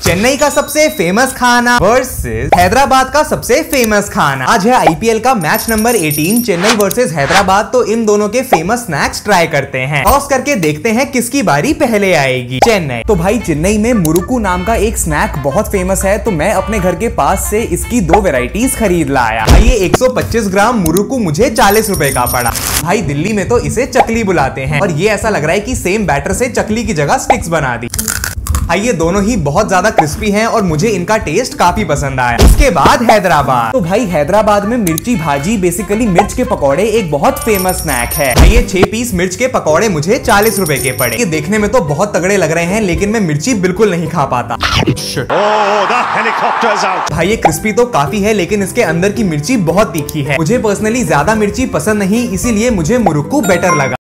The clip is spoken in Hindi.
चेन्नई का सबसे फेमस खाना वर्सेस हैदराबाद का सबसे फेमस खाना। आज है आईपीएल का match number 18 Chennai versus Hyderabad. तो इन दोनों के फेमस स्नैक्स ट्राई करते हैं। टॉस करके देखते हैं किसकी बारी पहले आएगी। चेन्नई। तो भाई चेन्नई में मुरुकू नाम का एक स्नैक बहुत फेमस है, तो मैं अपने घर के पास से इसकी 2 वेराइटीज खरीद लाया। भाई ये 125 ग्राम मुरुकू मुझे 40 रुपए का पड़ा। भाई दिल्ली में तो इसे चकली बुलाते हैं और ये ऐसा लग रहा है कि सेम बैटर से चकली की जगह स्टिक्स बना दी। ये दोनों ही बहुत ज्यादा क्रिस्पी हैं और मुझे इनका टेस्ट काफी पसंद आया। उसके बाद हैदराबाद। तो भाई हैदराबाद में मिर्ची भाजी बेसिकली मिर्च के पकौड़े एक बहुत फेमस स्नैक है। ये 6 पीस मिर्च के पकौड़े मुझे 40 रुपए के पड़े। ये देखने में तो बहुत तगड़े लग रहे हैं, लेकिन मैं मिर्ची बिल्कुल नहीं खा पाता। भाई ये क्रिस्पी तो काफी है, लेकिन इसके अंदर की मिर्ची बहुत तीखी है। मुझे पर्सनली ज्यादा मिर्ची पसंद नहीं, इसीलिए मुझे मुरुक्कू बेटर लगा।